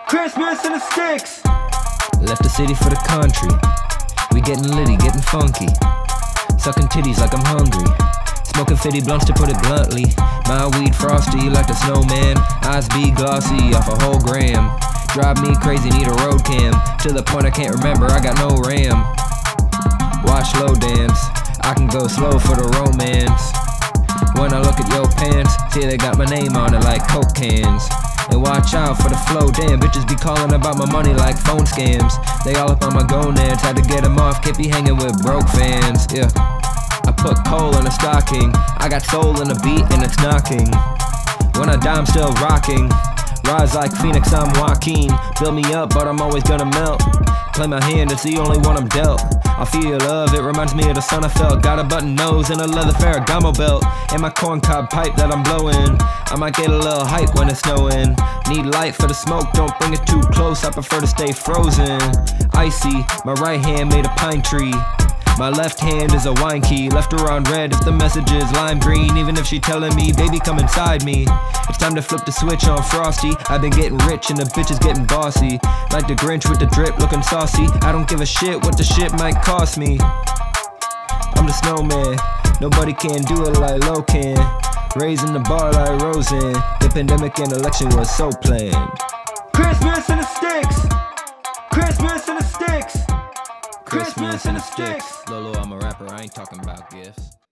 Christmas in the sticks. Left the city for the country. We getting litty, getting funky. Sucking titties like I'm hungry. Smoking 50 blunts to put it bluntly. My weed frosty like a snowman. Eyes be glossy off a whole gram. Drive me crazy, need a road cam. To the point I can't remember, I got no RAM. Watch slow dance. I can go slow for the romance. When I look at your pants, see they got my name on it like Coke cans. And watch out for the flow, damn, bitches be calling about my money like phone scams. They all up on my gonads, had to get them off, can't be hanging with broke fans, yeah. I put coal in a stocking, I got soul in a beat and it's knocking. When I die I'm still rocking, rise like Phoenix, I'm Joaquin. Build me up, but I'm always gonna melt. Play my hand, it's the only one I'm dealt. I feel love, it reminds me of the sun I felt. Got a button nose and a leather Ferragamo belt. And my corncob pipe that I'm blowing. I might get a little hype when it's snowing. Need light for the smoke, don't bring it too close, I prefer to stay frozen. Icy, my right hand made a pine tree. My left hand is a wine key. Left her on red if the message is lime green. Even if she telling me, baby come inside me. It's time to flip the switch on Frosty. I've been getting rich and the bitch is getting bossy. Like the Grinch with the drip looking saucy. I don't give a shit what the shit might cost me. I'm the snowman, nobody can do it like Logan. Raising the bar like Rosen. The pandemic and election was so planned. Christmas in the sticks. Christmas in the sticks. Christmas in the sticks. Lolo, I'm a rapper, I ain't talking about gifts.